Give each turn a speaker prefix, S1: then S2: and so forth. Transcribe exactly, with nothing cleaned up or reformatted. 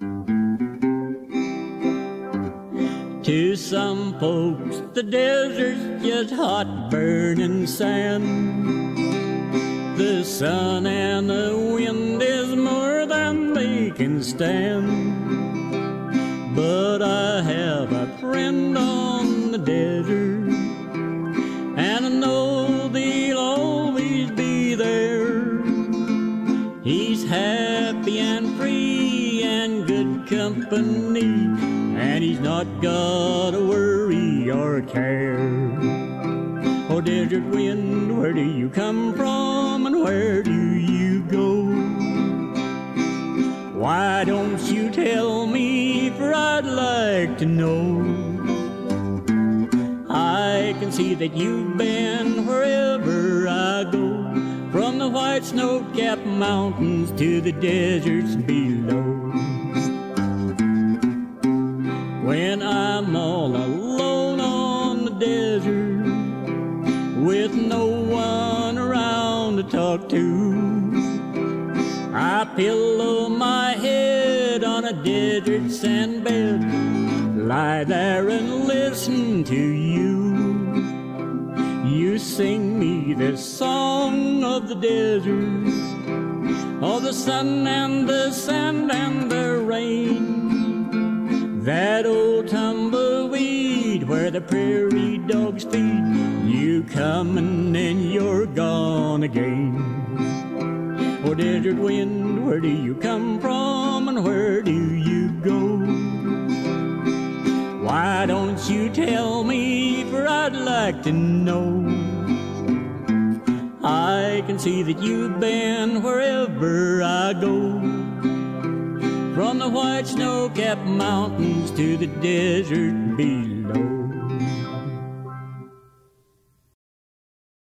S1: To some folks, the desert's just hot burning sand. The sun and the wind is more than they can stand. But I have a friend on the desert, and I know they'll always be there. He's happy and free and good company, and he's not got a worry or care. Oh, desert wind, where do you come from and where do you go? Why don't you tell me, for I'd like to know. I can see that you've been wherever I go, from the white snow-capped mountains to the deserts below. When I'm all alone on the desert, with no one around to talk to, I pillow my head on a desert sand bed, lie there and listen to you. You sing me this song of the desert, of the sun and the sand and the rain, that old tumbleweed where the prairie dogs feed. You come and then you're gone again. Oh, desert wind, where do you come from and where do you go? Why don't you tell me, for I'd like to know. I can see that you've been wherever I go, from the white snow-capped mountains to the desert below.